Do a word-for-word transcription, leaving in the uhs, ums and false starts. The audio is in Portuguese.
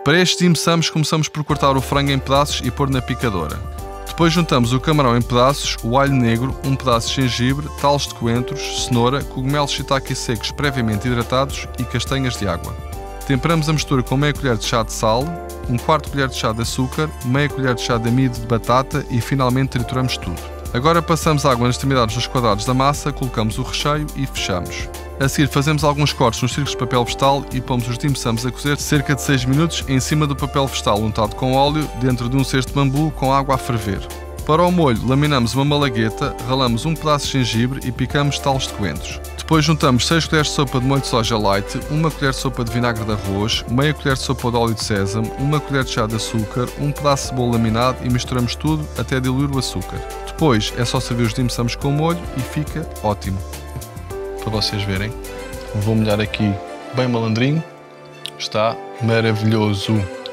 Para estes dim sums começamos por cortar o frango em pedaços e pôr na picadora. Depois juntamos o camarão em pedaços, o alho negro, um pedaço de gengibre, talos de coentros, cenoura, cogumelos shiitake secos previamente hidratados e castanhas de água. Temperamos a mistura com meia colher de chá de sal, um quarto de colher de chá de açúcar, meia colher de chá de amido de batata e finalmente trituramos tudo. Agora passamos água nas extremidades dos quadrados da massa, colocamos o recheio e fechamos. A seguir fazemos alguns cortes nos círculos de papel vegetal e pomos os dim sums a cozer cerca de seis minutos em cima do papel vegetal untado com óleo dentro de um cesto de bambu com água a ferver. Para o molho laminamos uma malagueta, ralamos um pedaço de gengibre e picamos talos de coentros. Depois juntamos seis colheres de sopa de molho de soja light, uma colher de sopa de vinagre de arroz, meia colher de sopa de óleo de sésamo, uma colher de chá de açúcar, um pedaço de cebola laminado e misturamos tudo até diluir o açúcar. Depois é só servir os dim sums com o molho e fica ótimo. Para vocês verem, vou molhar aqui bem malandrinho, está maravilhoso.